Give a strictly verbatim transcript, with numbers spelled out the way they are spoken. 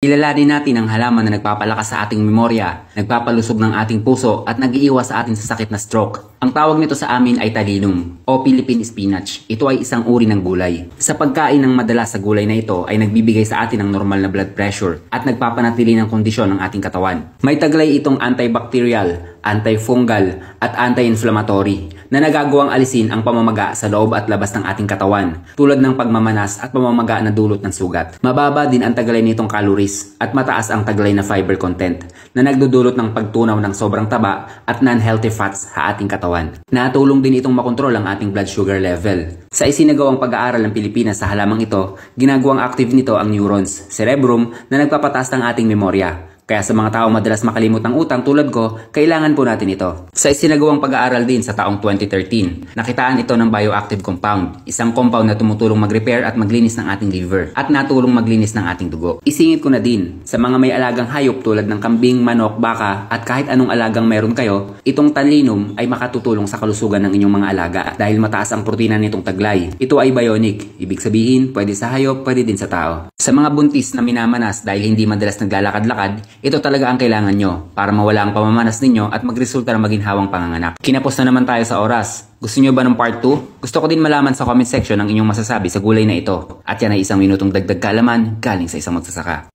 Kilalanin natin ang halaman na nagpapalakas sa ating memorya, nagpapalusog ng ating puso at nag-iiwas sa atin sa sakit na stroke. Ang tawag nito sa amin ay talinum o Philippine spinach. Ito ay isang uri ng gulay. Sa pagkain ng madalas sa gulay na ito ay nagbibigay sa atin ng normal na blood pressure at nagpapanatili ng kondisyon ng ating katawan. May taglay itong antibacterial, antifungal at anti-inflammatory na nagagawang alisin ang pamamaga sa loob at labas ng ating katawan tulad ng pagmamanas at pamamaga na dulot ng sugat. Mababa din ang taglay nitong calories at mataas ang taglay na fiber content na nagdudulot ng pagtunaw ng sobrang taba at non-healthy fats sa ating katawan. Natulong din itong makontrol ang ating blood sugar level. Sa isinagawang pag-aaral ng Pilipinas sa halamang ito, ginagawang active nito ang neurons, cerebrum na nagpapataas ng ating memorya. Kaya sa mga tao madalas makalimot ng utang tulad ko, kailangan po natin ito. Sa isinagawang pag-aaral din sa taong twenty thirteen, nakitaan ito ng bioactive compound, isang compound na tumutulong mag-repair at maglinis ng ating liver at natulong maglinis ng ating dugo. Isingit ko na din, sa mga may alagang hayop tulad ng kambing, manok, baka at kahit anong alagang meron kayo, itong talinum ay makatutulong sa kalusugan ng inyong mga alaga dahil mataas ang protina nitong taglay. Ito ay bionic, ibig sabihin pwede sa hayop, pwede din sa tao. Sa mga buntis na minamanas dahil hindi madalas naglalakad-lakad, ito talaga ang kailangan nyo para mawala ang pamamanas ninyo at magresulta ng maginhawang panganganak. Kinapos na naman tayo sa oras. Gusto nyo ba ng part two? Gusto ko din malaman sa comment section ang inyong masasabi sa gulay na ito. At yan ay isang minutong dagdag kaalaman galing sa isang magsasaka.